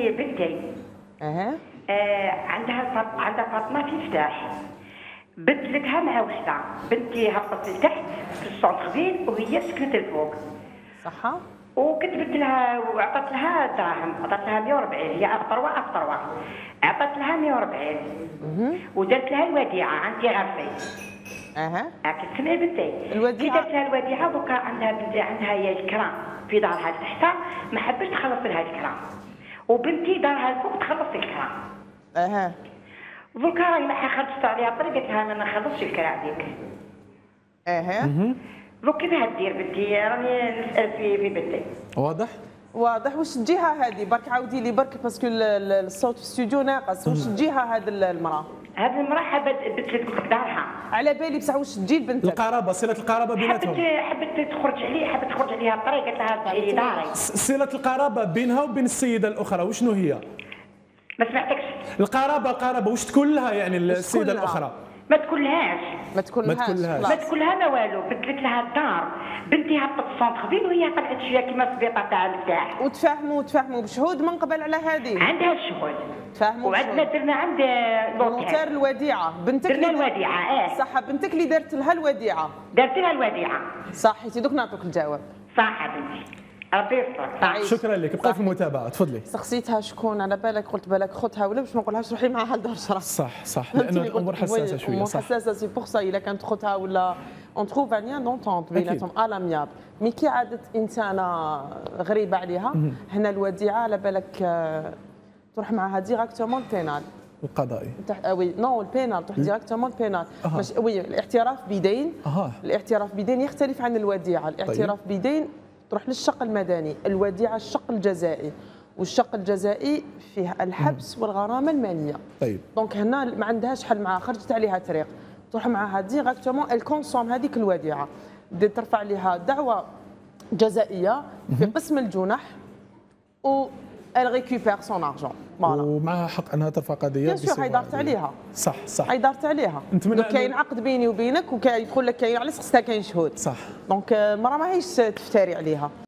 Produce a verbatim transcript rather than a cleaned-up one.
عندي بنتي اها آه عندها فاط- عندها فاطمه في مفتاح. بدلتها مع وحده، بنتي هبطت لتحت في السونتر وهي سكنت الفوق، صحة. وكتبت لها وعطت لها دراهم، عطت لها مية وأربعين، هي افطروه افطروه، عطت لها مية وأربعين ودرت لها الوديعه عندي غرفي. اها راكي تسمعي بنتي؟ الوديعة. كي درت لها الوديعه دوكا عندها بنتي عندها هي الكرا في دارها تحتها، ما حبش تخلص لها الكرا، وبنتي دارها الفوق تخلص الكرا. اها دوكا راهي ما خرجت عليها طريق، قالت لها ما نخلصش الكرا عليك. اها دوك كيفاه دير بنتي؟ راني نسال في في بنتي. واضح؟ واضح. واش الجهه هذه برك عاودي لي برك باسكو ال- ال- الصوت في الاستوديو ناقص. واش الجهه هذه المراه؟ هذه المراه حبت تدخل دارها، على بالي بصح واش تجي لبنتك؟ القرابه، صله القرابه حبت بيناتهم. حبت تخرج عليه، حبت تخرج عليها الطريق، قالت لها تعالي داري. س- صله القرابه بينها وبين السيده الاخرى وشنو هي؟ ما سمعتكش. القرابه القرابه واش تكون لها يعني السيده تكون لها؟ الاخرى؟ ما تقولهاش، ما تكون ما تكونلهاش. ما خلاص. تقولها ما والو، بدلت لها الدار. بنتي هبطت السونتر فيل وهي طلعت شويه كيما السبيطه تاع المفتاح. وتفاهموا وتفاهموا بشهود من قبل على هذه. عندها الشهود، تفاهموا وعندنا بشهود. درنا عند نوتار نوتير، الوديعه. بنتك درنا اللي دار- الوديعه. اه صح، بنتك اللي دارت لها الوديعه. درت لها الوديعه. صح حيتي دوك نعطوك الجواب. صح بنتي، ربي يستر. عايش. شكرا لك، بقي في المتابعه، تفضلي. سقسيتها شكون على بالك، قلت بالك خوتها ولا باش ما نقولهاش روحي معها لدار شرا. صح صح، لانه الامور حساسه شويه. امور صح حساسه، سي بوغ سا الا كانت خوتها ولا اون تروف ان ليان دونتونت بيناتهم الامياب. مي كي عادت انسانه غريبه عليها هنا الوديعه على بالك آه، تروح معها ديراكتومون البينال. القضائي. تحت آه وي نو البينال تروح ديراكتومون البينال. أها. مش وي الاعتراف بدين. أها. الاعتراف بدين يختلف عن الوديعه. الاعتراف طيب. بدين تروح للشق المدني، الوديعه الشق الجزائي، والشق الجزائي فيه الحبس والغرامه الماليه. طيب دونك هنا ما عندهاش حل معها، خرجت عليها طريق تروح معها ديراكتومون الكونسوم هذيك الوديعه، دي ترفع لها دعوه جزائيه في قسم الجنح و elle récupère son argent. فوالا. ومعها حق انها ترفع قضيه. بيان سور بصفة هاي دارت عادية. عليها. صح صح. هاي دارت عليها. نتمنى دونك أنه- كاين عقد بيني وبينك وكاين يقول لك كاين على خصها كاين شهود. صح. دونك المراه ماهيش تفتري عليها.